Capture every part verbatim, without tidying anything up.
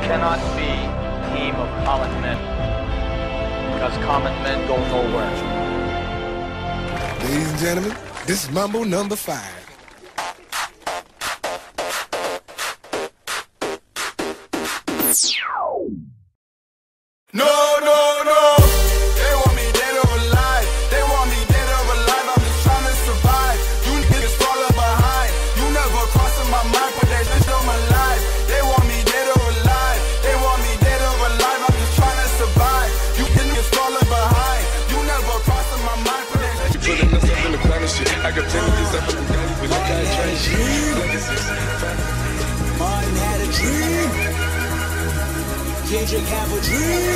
cannot be a team of common men, because common men go nowhere. Ladies and gentlemen, this is Mambo number five. No, no, no. They want me dead or alive. They want me dead or alive. I'm just trying to survive. You niggas falling behind. You never crossing my mind, but they just on my life. They want me dead or alive. They want me dead or alive. I'm just trying to survive. You niggas falling behind. You never crossing my mind, but they just putting myself in the corner shit. I got plenty of stuff in the daddy, but like I try shit. Martin had a dream. Kendrick have a dream.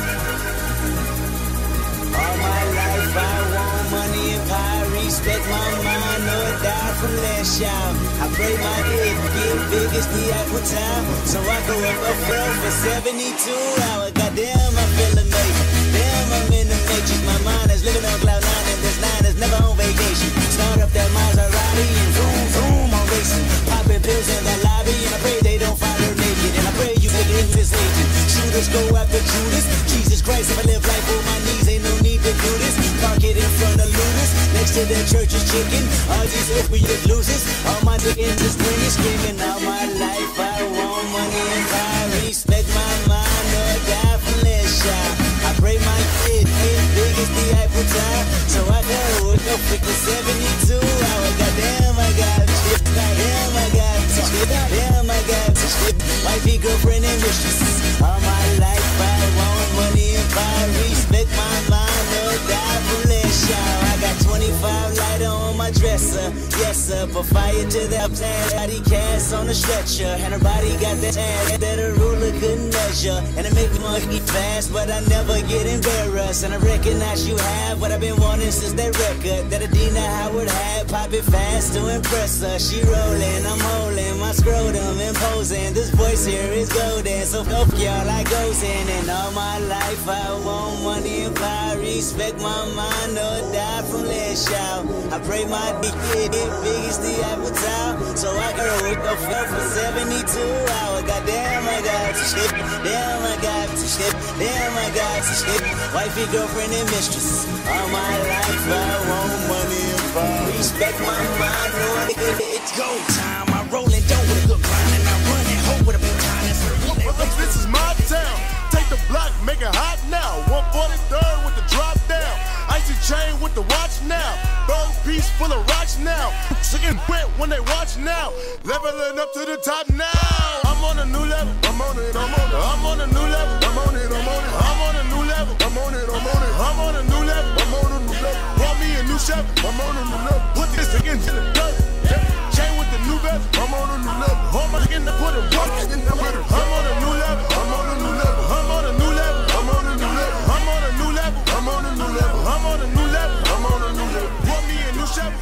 All my life I want money and power. Respect my mind, no die from last child. I pray my head get big as the Eiffel Tower, so I go up a front for seventy-two hours. Goddamn, I feel amazing. Damn, I'm in the matrix. My mind is living on cloud nine, and this line is never on vacation. Start up that Maserati and zoom, zoom, I'm racing. Popping pills in the lobby, and I pray they don't find her naked. And I pray you get in this agent. Shooters go after Judas. Jesus Christ, if I live life on my knees, ain't no need to do this. Park it in front of looters, next to the church's chicken. All these if we just losers. All my niggas just bringing, screaming out my life. I want money and power. Respect my mind, or die from less shot. I pray my kid get big as the Eiffel Tower, so I go with no freaking seventy-two hours. Goddamn, I got shit. Goddamn, I got shit. Goddamn, I got shit. Wifey, girlfriend, and mistresses. All my life I want money and power. Respect my mind, or die from less shot. I got twenty-five lighter on my dresser. Yes, sir, put fire to that plan. Body cast on a stretcher, and her body got that ass that a ruler couldn't measure. And it make me monkey fast, but I never get embarrassed. And I recognize you have what I've been wanting since that record that Adina Howard had. Pop it fast to impress her. She rolling, I'm holding my scrotum, imposing. This voice here is golden, so fuck y'all, I goes in. And all my life I want money and power. Respect my mind, or die from less shout. I pray my dick get big as the Eiffel Tower, so I can wake up for seventy-two hours. Goddamn, I got some shit. Damn, I got some shit. Damn, I got some shit. Wifey, girlfriend, and mistress. All my life I want money and power. Respect my mind, Lord. It's go time. I rollin' dough with a good grind, and I run and hope with a big time. This is my town. Take the block, make it hot now. one forty-third with the drop down. Icy chain with the watch now. Bird piece full of rocks now. Singing wet when they watch now. Leveling up to the top now. I'm on a new level. I'm on it. I'm on it. I'm on a new level. I'm on it. I'm on it. I'm on a new level. I'm on it. I'm on it. I'm on a new level. I'm on a new level. Want me a new Chevy. I'm on a new level. Put this again to the dirt. Chain with the new bezel. I'm on a new level. Hold my skin to put it work in the middle. I'm on a new level. I'm on a new level. I'm on a new level. I'm on a new level. I'm on a new level. I'm on a new level. I'm on a new level. I'm on a new level. Want me a new Chevy.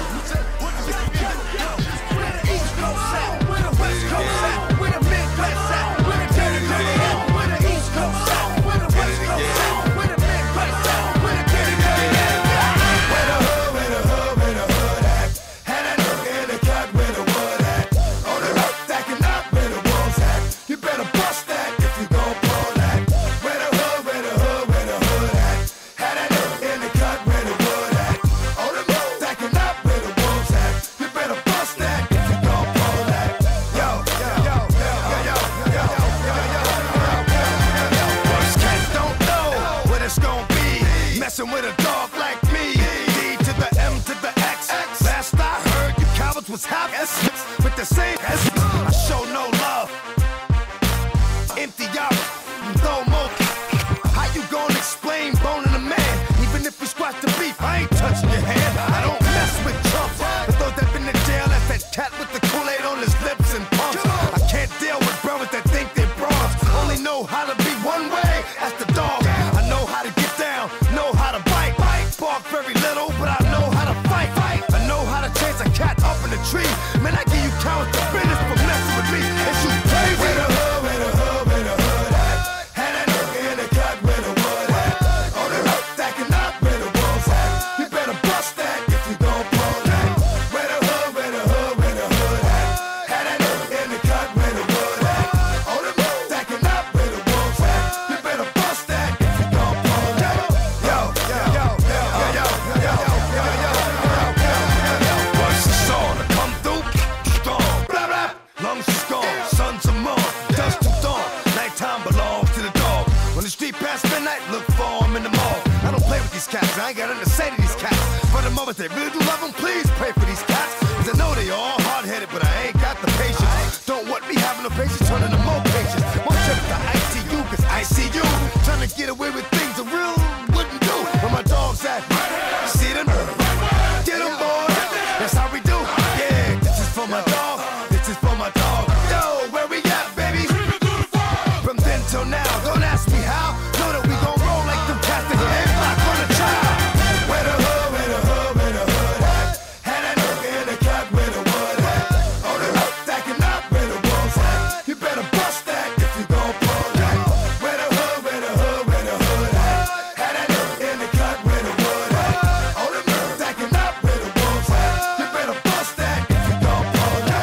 Put this again. Where the East Coast at? Where the West Coast at? Where the Midwest at? Where the Connecticut at? Where the East Coast at? Where the West Coast at? Where the Midwest at? Where the Connecticut at? Where the hood, where the hood, where the hood at? Had that nigga in the cut where the wood at? On the road, stacking up where the wolves at? You better bust that if you gon' pull that. Where the hood, where the hood, where the hood at? Had that nigga in the cut where the wood at? On the road, stacking up where the wolves at? You better bust that if you gon' pull that. Yo, yo, yo, yo, yo, yo, yo, yo, yo, yo, yo. Worst case don't know what it's gon' be. Messing with a dog like me. D to the M to the X. Last I heard, you cowards was half with the same S. I show no love. Empty out, throw more. How you gonna explain boning a man? Even if we squash the beef, I ain't touching your hand. I don't mess with chumps. But those that been in jail, that's that cat with the Kool-Aid on his lips and pumps. I can't deal with brothers that think they're bronze. Only know how to be one way, that's the dog. I know how to get down, know how to bite. Bark very little, but I know how to fight. I know how to chase a cat up in the tree. Man, I give you counts of business for messing with me. Is you crazy? Where the hood, where the hood, where the hood at? Had that nigga in the cut where the wood at? On the road, stacking up where the wolves at? You better bust that if you gon' pull that. but they really do love them. Please pray for these cats, cause I know they all hard-headed, but I ain't got the patience. Don't want me having no patience, turning to more patience. One trip to I C U, cause I see you trying to get away with things a real wouldn't do. Where my dog's at, see them, get them, boy. That's how we do. Yeah, this is for my dog, this is for my dog. Yo, where we at, baby? From then till now, don't ask me how. Know that we gon' roll like them cats that ain't black on the child. Where the hood, where the hood, where the hood at? Had that nigga in the cut where the wood at? On the hook, stacking up where the wolves at. You better bust that if you gon' pull that. Where the hood, where the hood, where the hood at? Had that nigga in the cut where the wood at? On the hook, stacking up where the wolves at. You better bust that if you gon' pull that.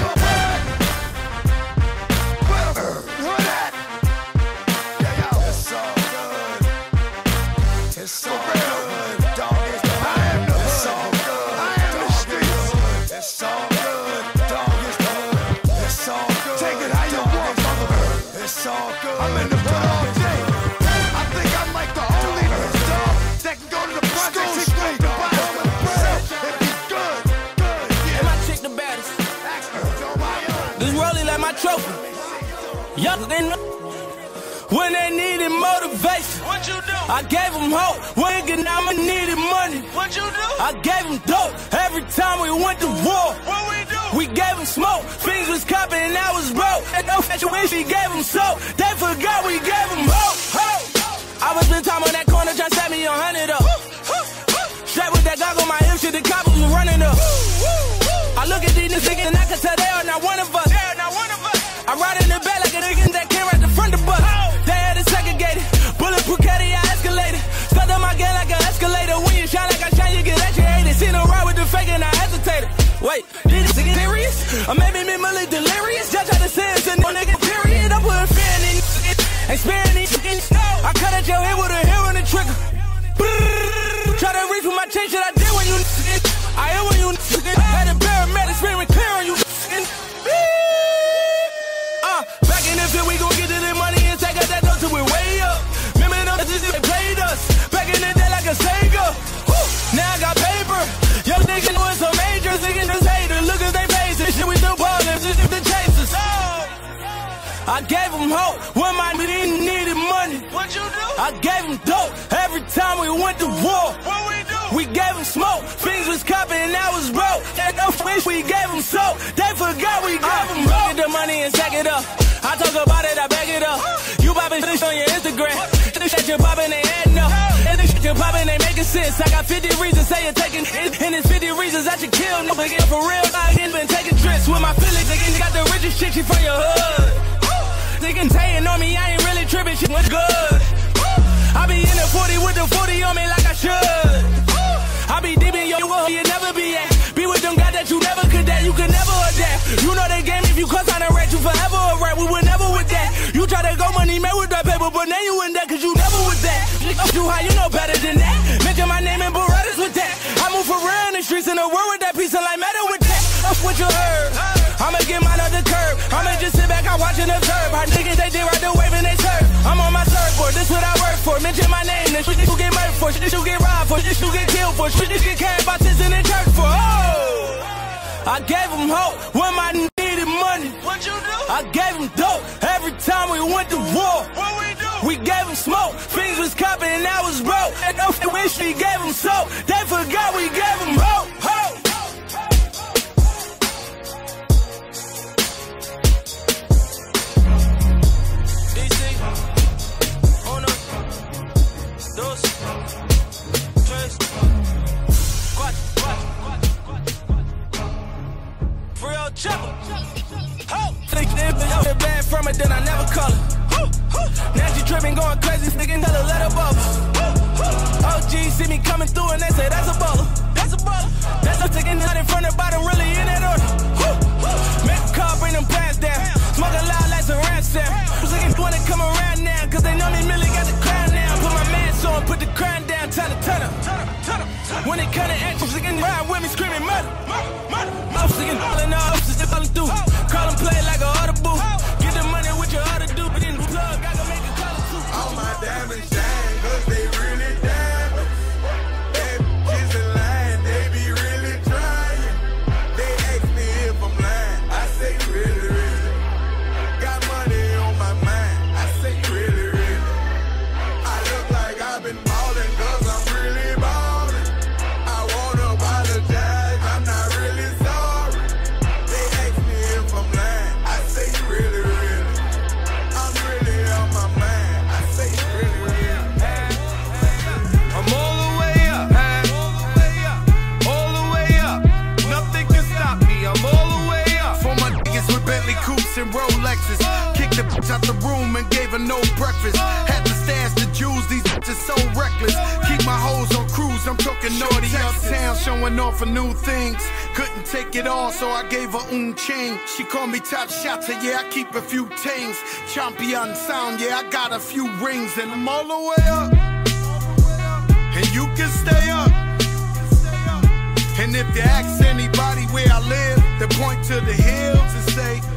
Where the hood at? Yeah, yo, it's all good. It's all good, dog. It's I am the it's all good. I am the streets. It's all good, dog. It's good. It's all good. Take it how you want, mother. It's all good. I'm in the hood all day. I think I'm like the only dog that can go to the projects and go to the bottom of the bread. It be good, good. Yeah. My chick the baddest. Ask her, don't buy it. This rolling like my trophy. Yup, they know. When they needed motivation, What you do? I gave them hope. When I needed money, What you do? I gave them dope. Every time we went to war, What we do? we gave them smoke. Things was copping and I was broke. And no fashion wish we gave them soap. They forgot we gave them hope. hope. I was spend time on that corner trying to set me a hundred up. Straight with that goggle on my hip, shit, the coppers was running up. I look at these niggas and I can tell they are not one of us. They are not one of us. I ride in the back like a nigga that came right the front of the bus. They had it segregated. Bulletproof caddy, I escalated. Stuck on my game like an escalator. When you shine like I shine, you get educated. Seen them ride with the fake and I hesitated. Wait, did this nigga serious? Or maybe mentally delirious? Just try to say it's a no nigga period. I'm putting fear in these niggas. Ain't sparing these niggas. I cut at your head with a hair on the trigger. Try to reach for my chain, shit I did when you niggas. I am when you niggas. Had a paramedic screaming clear on you niggas. Uh, back in the field, we gon' get to the money and take out that dough till we way up. Remember them bitches, they played us. Back in the day like a Sega. Woo, now I got paper. Young niggas doing some majors, niggas just haters. Look at they faces, shit we do ballin', just the chasers. I gave them hope when my niggas needed money. What you do? I gave them dope every time we went to war. What we do? We gave them smoke, things was copping and I was broke. And no wish we gave them soap, they forgot we gave them hope. Get the money and stack it up. I talk about it, I back it up. You poppin' shit on your Instagram. This shit you poppin', they adding up. And this shit you poppin', they making sense. I got fifty reasons, say you're taking it. And it's fifty reasons that you kill. No, but get for real, I ain't been taking trips with my feelings. Niggas got the richest shit, she from your hood. Niggas saying on me, I ain't really tripping, shit was good. I be in the forty with the forty on me like I should. I be deep in your world, you never be at. Be with them guys that you never could that, you could never adapt. You know the game, if you cuss on a rat, you forever a rat. We would never with that. You try to go money made with that paper, but now you in that, cause you never with that. You high, you know better than that. Mention my name and Berettas with that. I move for real in the streets in the world with that piece of like metal with that. That's what you heard. I'ma get mine on the curb. I'ma just sit back, I watch and observe. How niggas they did right the wave and they serve. I'm on my surfboard, this what I work for. Mention my name, this shit you get murdered for. Shit you get robbed for, shit you get killed for. Shit you get carried by tits in the church for. Oh! I gave them hope when my needed money. What you do? I gave them dope every time we went to war. What we do? We gave them smoke, things was copping and I was broke. And no wish we gave them soap, they forgot we gave them hope. Hope! Dos, tres, cuatro, real chopper. Ho! Think they bad from it, then I never call it. Now she tripping, going crazy, sticking to the letter bubble. O G see me coming through and they say that's a baller. That's a baller. That's a sticking out in front of bottom, really in that order. Make a call, bring them plans down. Smoking loud like some ransom. Who's looking wanna come around now, cause they know me really got the crown now. Put my mask on, put the crown down, tell her, turn up. When it cut to action, she can ride with me screaming murder. I'm singing all in all, just falling through. Call them play like a audible. Get the money with your auto do, but in the plug, I can make a call too. All my diamonds shine, cause they really diamonds. Bad bitches in line, they be real. Benz and Rolexes. Kicked the bitch out the room and gave her no breakfast. Had to stash the jewels, these bitches so reckless. Keep my hoes on cruise, I'm talking naughty uptown, showing off for new things. Couldn't take it all, so I gave her un chain. She called me top shotter, yeah, I keep a few tings. Champion sound, yeah, I got a few rings. And I'm all the way up, and you can stay up. And if you ask anybody where I live, they point to the hills and say